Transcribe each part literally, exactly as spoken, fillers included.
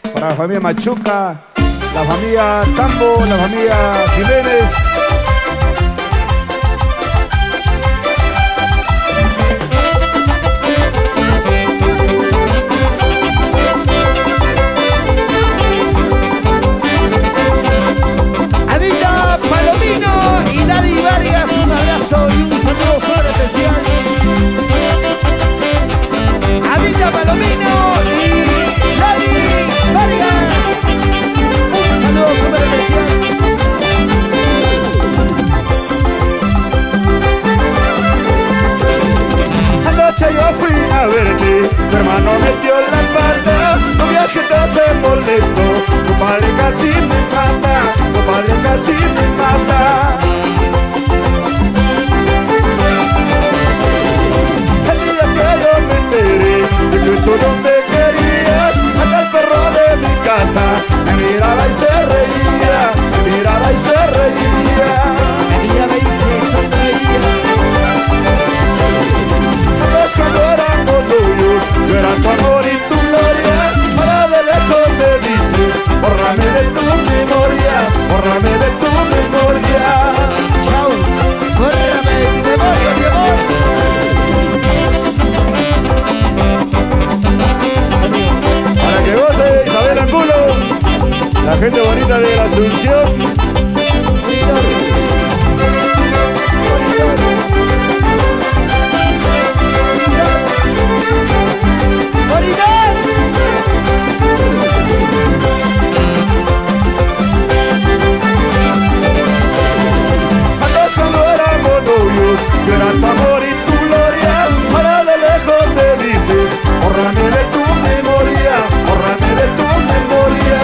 para la familia Machuca, la familia Tambo, la familia Jiménez. Adita Palomino y Daddy Vargas, un abrazo y un saludo sobre especial. Adita Palomino y Daddy Vargas, un saludo sobre especial. Anoche yo fui a verte, tu hermano metió la pata, tu viaje te hace molesto, tu padre casi me mata, tu padre casi me mata. El día que yo me enteré de que tú no me querías, acá el perro de mi casa me miraba y se reía, me miraba y se reía. Me miraba y se sonreía. Cuando éramos novios, yo era tu amor y tu gloria. Ahora de lejos me dices, bórrame de tu memoria, bórrame de tu memoria. Chau, bórrame de tu memoria, mi amor. Para que goce Isabel Angulo, la gente bonita de la Asunción. Antes cuando éramos novios, yo era tu amor y tu gloria. Ahora de lejos me dices, bórrame de tu memoria, bórrame de tu memoria.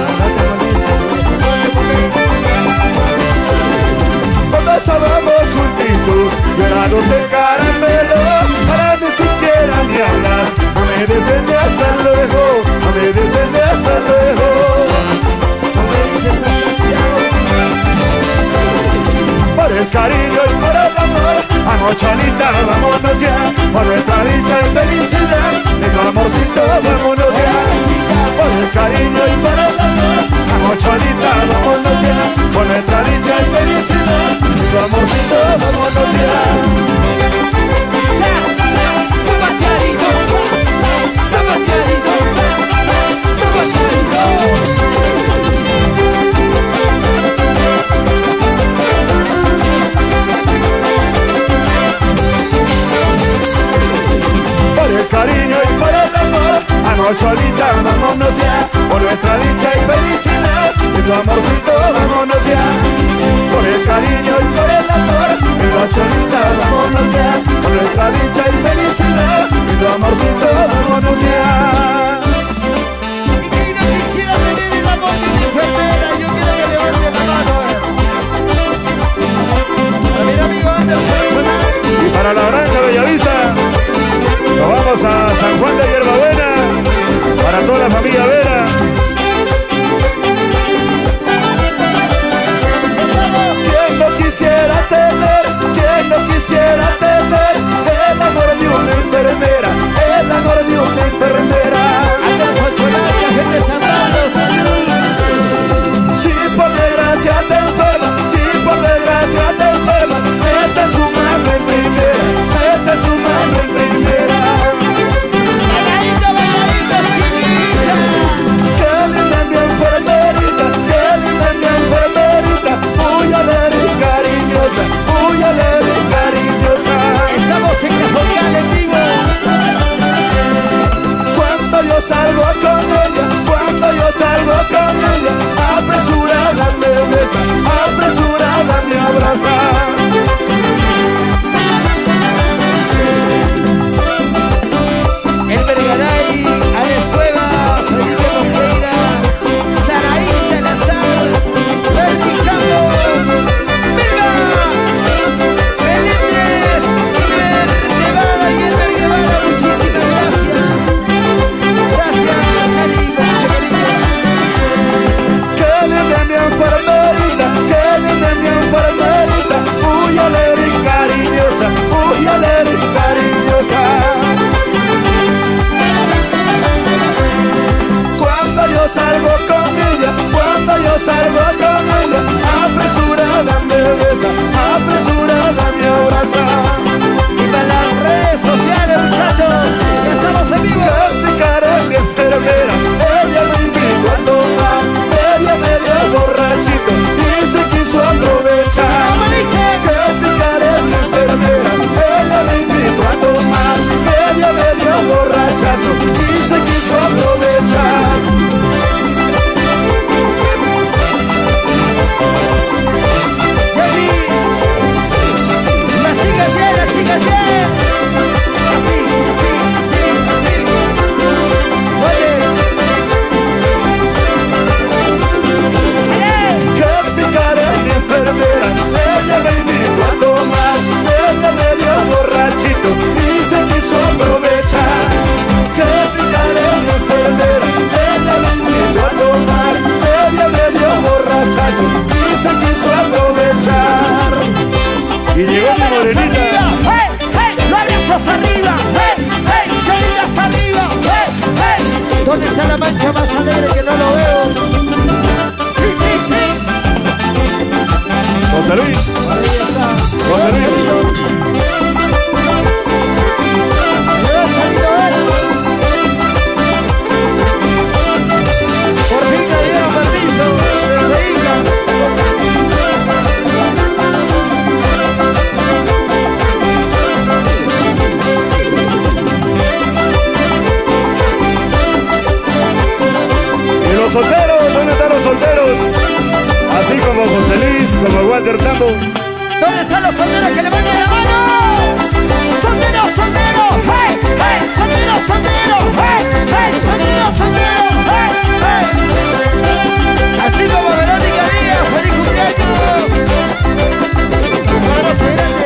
Cuando estábamos juntitos, yo era dulce caramelo. Ahora ni siquiera me hablas, no me dicen de hasta luego, no me dicen de hasta luego. No me dices hasta chao. Por el cariño y por el amor, amochanita, vámonos ya. Por nuestra dicha y felicidad, de tu amorcito, vámonos ya. Por el cariño y por el amor, amochanita, vámonos ya. Por nuestra dicha y felicidad, de tu amorcito, vámonos ya. Zapateadito, zapateadito, zapateadito. Por el cariño y por el amor, amochanita, vámonos ya. Por nuestra dicha y felicidad, de tu amorcito, vámonos ya. Por el cariño y por el amor, amochanita, vámonos ya. Por nuestra dicha y felicidad, de tu amorcito, vámonos ya. Y que no quisiera tener el amor de mi enfermera, yo quiero que levante la mano. Para mi amigo Anderson. Y para la Granja Bellavista, nos vamos a San Juan de Hierbabuena, para toda la familia Vera. Quien no quisiera tener, quien no quisiera tener el amor de una enfermera, el amor de una enfermera. yo salgo con ella, cuando yo salgo con ella, apresurada me besa, apresurada me abraza. Y para las redes sociales, muchachos, ya estamos en vivo. Karen, enfermera, ella me invitó a tomar, ella me dio borrachito y se quiso aprovechar. ¿Cómo dice? Karen, enfermera, ella me invitó a tomar, ella me dio borrachazo y se quiso aprovechar. La chica bien, la chica bien. Así, así, así, así. Oye. Karen, enfermera, ella me invitó a tomar, ella me dio borrachito y se quiso aprovechar. Karen, enfermera, ella me invitó a tomar, ella me dio borrachazo y se quiso aprovechar. Y llegó mi morenita. ¡Hey, hey! ¡Los brazos arriba! ¡Hey, hey! ¡Cholitas arriba! ¡Hey, hey! ¿Dónde está la mancha más alegre que no lo veo? ¡Sí, sí, sí! José Luis. Ahí está. José Luis. ¡Llegó salido él! Por fin le dieron permiso desde Ica. Y los solteros, ¿dónde están los solteros? Así como José Luis, como Walter Tambo. ¿Dónde están los solteros que levanten la mano? ¡Solteros, solteros! ¡Hey, hey! ¡Solteros, solteros! ¡Hey, hey! ¡Solteros, solteros! ¡Hey, hey! Así como Verónica Díaz, ¡feliz cumpleaños! Un abrazo grande.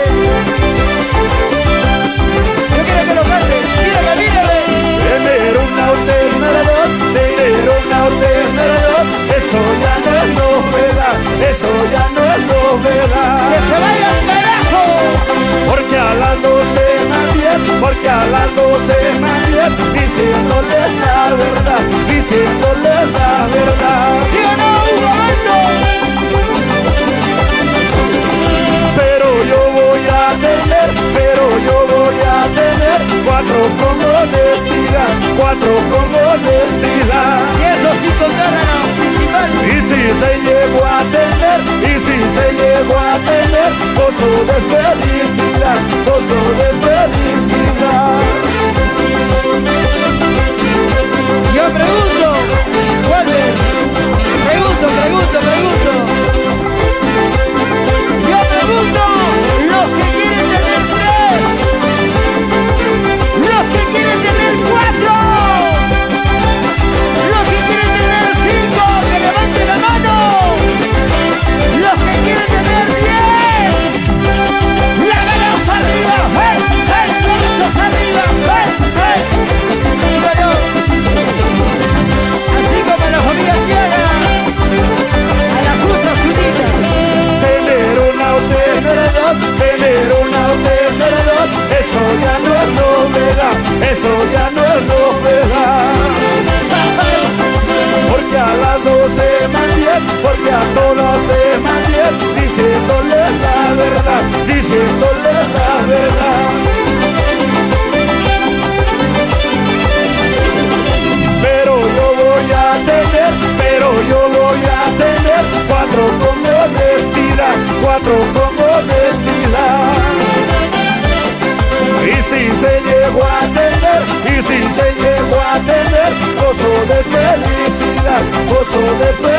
Yo quiero que lo cante. Mírame, mírame. Tener una tener dos, tener una tener dos, eso ya no es novedad, eso ya no es novedad. ¡Que se vaya al carajo! Porque a las doce nadie, porque a las doce nadie, diciéndoles la verdad, diciéndoles la verdad. ¿Sí o no, Hugo Bando? Pero yo voy a tener, pero yo voy a tener cuatro con honestidad, cuatro con honestidad. Y eso sin contar a la principal. Y si se llegó a tener, y si se llegó a tener gozo de felicidad, gozo de felicidad. Yo pregunto, Walter, pregunto, pregunto, pregunto. Yo pregunto, los que quieren tener tres, los que quieren tener cuatro, los que quieren tener cinco, que levanten la mano, los que quieren tener diez, las manos arriba, hey, hey, las manos arriba, hey, hey. Sígalo. Así como la familia Tiana, a la Cruz Azulita. Tener una o tener dos, tener una o tener dos, eso ya no es novedad, eso ya no es novedad. Porque a las dos se mantienen, porque a todas se mantienen, diciéndoles la verdad, diciéndoles la verdad. Pero yo voy a tener, pero yo voy a tener cuatro con honestidad, cuatro con honestidad. Y si se llegó a tener, y si se llegó a tener gozo de felicidad, gozo de felicidad.